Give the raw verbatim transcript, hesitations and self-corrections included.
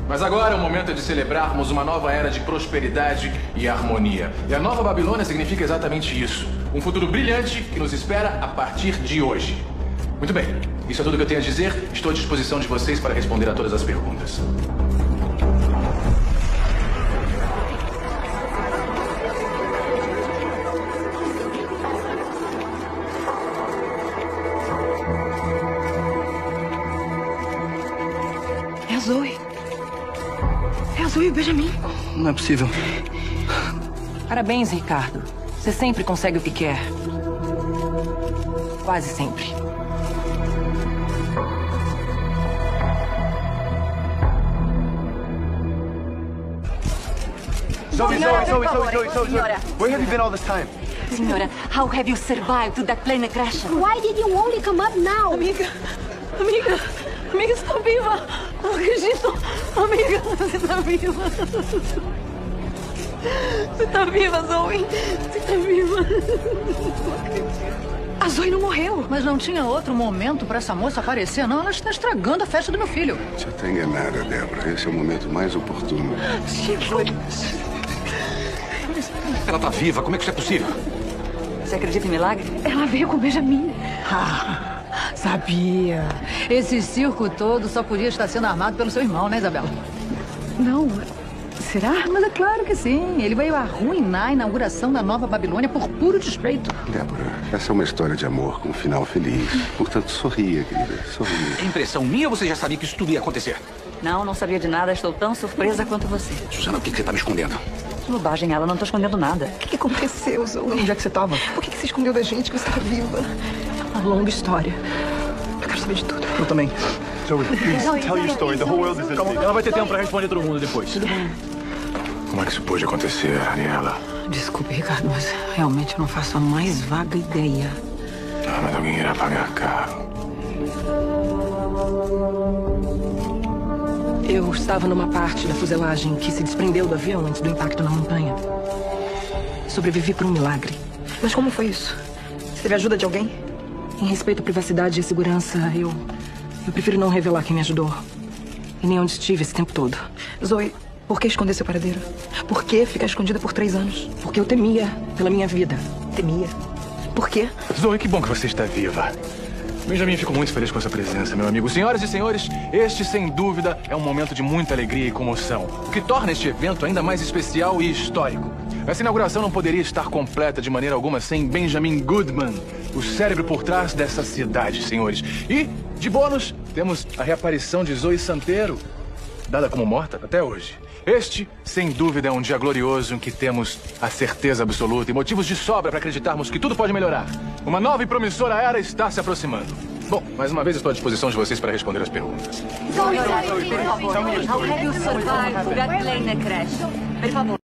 Mas agora é o momento de celebrarmos uma nova era de prosperidade e harmonia. E a Nova Babilônia significa exatamente isso. Um futuro brilhante que nos espera a partir de hoje. Muito bem, isso é tudo que eu tenho a dizer. Estou à disposição de vocês para responder a todas as perguntas. É a Zoe. É a Zoe e o Benjamin. Não é possível. Parabéns, Ricardo. Você sempre consegue o que quer. Quase sempre. Zoe, Senhora, Zoe, Zoe, por Zoe, favor, Zoe, Zoe, Zoe. senhora. Where have you been all this time? Senhora, how have you survived that plane crash? Why did you only come up now? Amiga, amiga, amiga, você tá viva. Não acredito. Amiga, você tá viva. Você tá viva, Zoe. Você tá viva. A Zoe não morreu. Mas não tinha outro momento pra essa moça aparecer, não. Ela está estragando a festa do meu filho. Você está enganada, Débora. Esse é o momento mais oportuno. Chico. Ela tá viva, como é que isso é possível? Você acredita em milagre? Ela veio com o Benjamin. Ah, sabia. Esse circo todo só podia estar sendo armado pelo seu irmão, né, Isabela? Não. Será? Mas é claro que sim. Ele veio arruinar a inauguração da Nova Babilônia por puro despeito. Débora, essa é uma história de amor com um final feliz. Portanto, sorria, querida. Sorria. É impressão minha ou você já sabia que isso tudo ia acontecer? Não, não sabia de nada. Estou tão surpresa quanto você. Susana, o que que você tá me escondendo? Que bobagem, ela. Não estou escondendo nada. O que, que aconteceu, Zoe? Onde é que você tava? Por que, que você escondeu da gente que você tá viva? É uma longa história. Eu quero saber de tudo. Eu também. Zoe, please, tell your story. The whole world is listening. Ela vai ter tempo pra responder todo mundo depois. Tudo bem. Como é que isso pôde acontecer, Ariela? Desculpe, Ricardo, mas realmente eu não faço a mais vaga ideia. Ah, mas alguém irá pagar caro. Eu estava numa parte da fuselagem que se desprendeu do avião antes do impacto na montanha. Sobrevivi por um milagre. Mas como foi isso? Você teve ajuda de alguém? Em respeito à privacidade e à segurança, eu... Eu prefiro não revelar quem me ajudou. E nem onde estive esse tempo todo. Zoe, por que esconder seu paradeiro? Por que ficar escondida por três anos? Porque eu temia pela minha vida. Temia. Por quê? Zoe, que bom que você está viva. Benjamin, fico muito feliz com a sua presença, meu amigo. Senhoras e senhores, este, sem dúvida, é um momento de muita alegria e comoção, o que torna este evento ainda mais especial e histórico. Essa inauguração não poderia estar completa de maneira alguma sem Benjamin Goodman, o cérebro por trás dessa cidade, senhores. E, de bônus, temos a reaparição de Zoe Santero, dada como morta até hoje. Este, sem dúvida, é um dia glorioso em que temos a certeza absoluta e motivos de sobra para acreditarmos que tudo pode melhorar. Uma nova e promissora era está se aproximando. Bom, mais uma vez estou à disposição de vocês para responder as perguntas. Senhora, por favor, how have you survived that plane crash? Por favor.